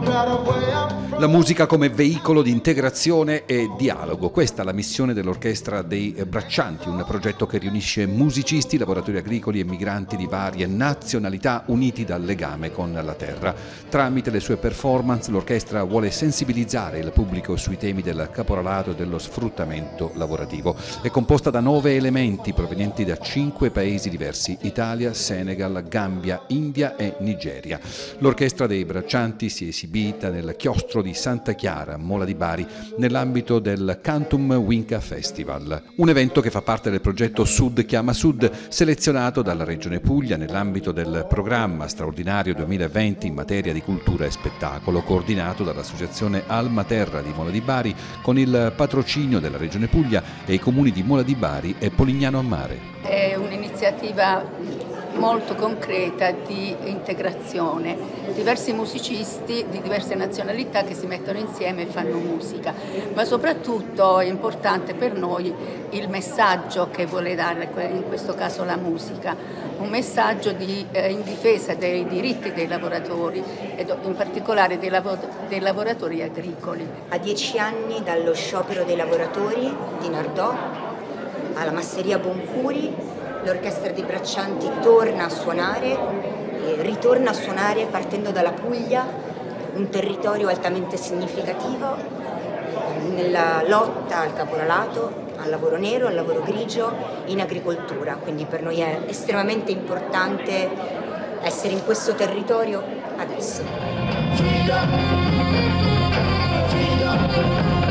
La musica come veicolo di integrazione e dialogo, questa è la missione dell'Orchestra dei Braccianti, un progetto che riunisce musicisti, lavoratori agricoli e migranti di varie nazionalità uniti dal legame con la terra. Tramite le sue performance l'orchestra vuole sensibilizzare il pubblico sui temi del caporalato e dello sfruttamento lavorativo. È composta da 9 elementi provenienti da 5 paesi diversi: Italia, Senegal, Gambia, India e Nigeria. L'Orchestra dei Braccianti si è esibita nel chiostro di Santa Chiara, Mola di Bari, nell'ambito del Cantum Winca Festival, un evento che fa parte del progetto Sud Chiama Sud, selezionato dalla Regione Puglia nell'ambito del programma straordinario 2020 in materia di cultura e spettacolo, coordinato dall'associazione Alma Terra di Mola di Bari con il patrocinio della Regione Puglia e i comuni di Mola di Bari e Polignano a Mare. È un'iniziativa molto concreta di integrazione, diversi musicisti di diverse nazionalità che si mettono insieme e fanno musica, ma soprattutto è importante per noi il messaggio che vuole dare in questo caso la musica, un messaggio in difesa dei diritti dei lavoratori ed in particolare dei lavoratori agricoli. A 10 anni dallo sciopero dei lavoratori di Nardò alla masseria Boncuri, l'Orchestra dei Braccianti torna a suonare, ritorna a suonare partendo dalla Puglia, un territorio altamente significativo nella lotta al caporalato, al lavoro nero, al lavoro grigio, in agricoltura. Quindi per noi è estremamente importante essere in questo territorio adesso.